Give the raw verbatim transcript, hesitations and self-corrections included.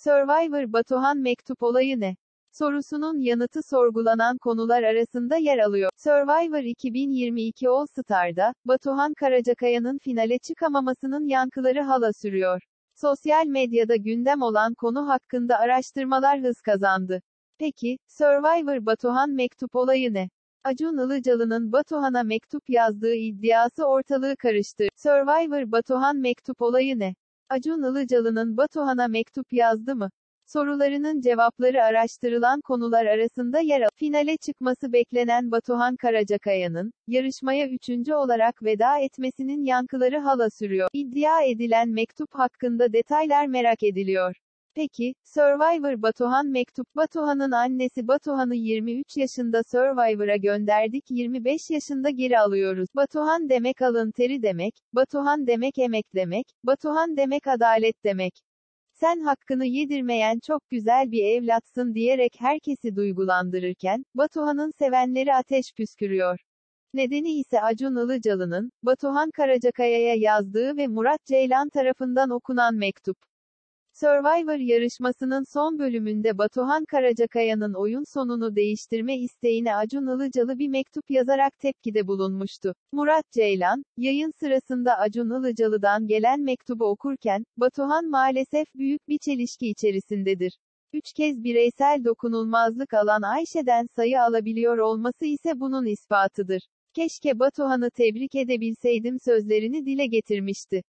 Survivor Batuhan mektup olayı ne? Sorusunun yanıtı sorgulanan konular arasında yer alıyor. Survivor iki bin yirmi iki All Star'da, Batuhan Karacakaya'nın finale çıkamamasının yankıları hala sürüyor. Sosyal medyada gündem olan konu hakkında araştırmalar hız kazandı. Peki, Survivor Batuhan mektup olayı ne? Acun Ilıcalı'nın Batuhan'a mektup yazdığı iddiası ortalığı karıştırdı. Survivor Batuhan mektup olayı ne? Acun Ilıcalı'nın Batuhan'a mektup yazdı mı? Sorularının cevapları araştırılan konular arasında yer alıyor. Finale çıkması beklenen Batuhan Karacakaya'nın, yarışmaya üçüncü olarak veda etmesinin yankıları hala sürüyor. İddia edilen mektup hakkında detaylar merak ediliyor. Peki, Survivor Batuhan mektup. Batuhan'ın annesi Batuhan'ı yirmi üç yaşında Survivor'a gönderdik, yirmi beş yaşında geri alıyoruz. Batuhan demek alın teri demek, Batuhan demek emek demek, Batuhan demek adalet demek. Sen hakkını yedirmeyen çok güzel bir evlatsın diyerek herkesi duygulandırırken, Batuhan'ın sevenleri ateş püskürüyor. Nedeni ise Acun Ilıcalı'nın, Batuhan Karacakaya'ya yazdığı ve Murat Ceylan tarafından okunan mektup. Survivor yarışmasının son bölümünde Batuhan Karacakaya'nın oyun sonunu değiştirme isteğine Acun Ilıcalı bir mektup yazarak tepkide bulunmuştu. Murat Ceylan, yayın sırasında Acun Ilıcalı'dan gelen mektubu okurken, Batuhan maalesef büyük bir çelişki içerisindedir. Üç kez bireysel dokunulmazlık alan Ayşe'den sayı alabiliyor olması ise bunun ispatıdır. Keşke Batuhan'ı tebrik edebilseydim sözlerini dile getirmişti.